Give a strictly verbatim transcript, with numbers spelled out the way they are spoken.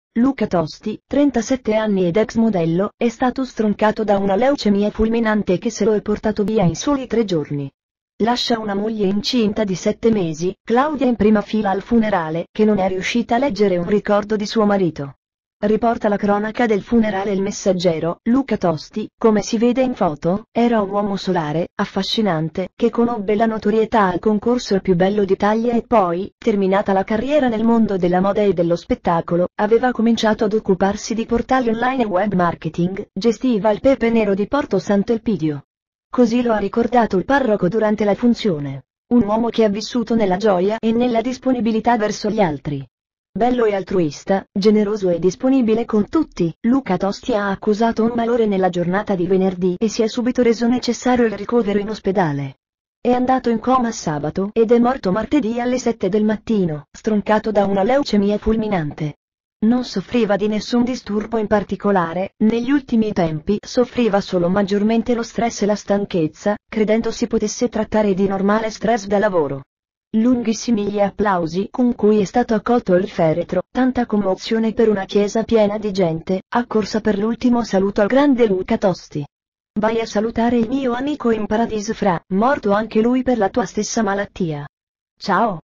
Luca Tosti, trentasette anni ed ex modello, è stato stroncato da una leucemia fulminante che se lo è portato via in soli tre giorni. Lascia una moglie incinta di sette mesi, Claudia in prima fila al funerale, che non è riuscita a leggere un ricordo di suo marito. Riporta la cronaca del funerale Il Messaggero. Luca Tosti, come si vede in foto, era un uomo solare, affascinante, che conobbe la notorietà al concorso Il più bello d'Italia e poi, terminata la carriera nel mondo della moda e dello spettacolo, aveva cominciato ad occuparsi di portali online e web marketing, gestiva il Pepe Nero di Porto Sant'Elpidio. Così lo ha ricordato il parroco durante la funzione. Un uomo che ha vissuto nella gioia e nella disponibilità verso gli altri. Bello e altruista, generoso e disponibile con tutti, Luca Tosti ha accusato un malore nella giornata di venerdì e si è subito reso necessario il ricovero in ospedale. È andato in coma sabato ed è morto martedì alle sette del mattino, stroncato da una leucemia fulminante. Non soffriva di nessun disturbo in particolare, negli ultimi tempi soffriva solo maggiormente lo stress e la stanchezza, credendo si potesse trattare di normale stress da lavoro. Lunghissimi gli applausi con cui è stato accolto il feretro, tanta commozione per una chiesa piena di gente, accorsa per l'ultimo saluto al grande Luca Tosti. Vai a salutare il mio amico in paradiso Fra, morto anche lui per la tua stessa malattia. Ciao!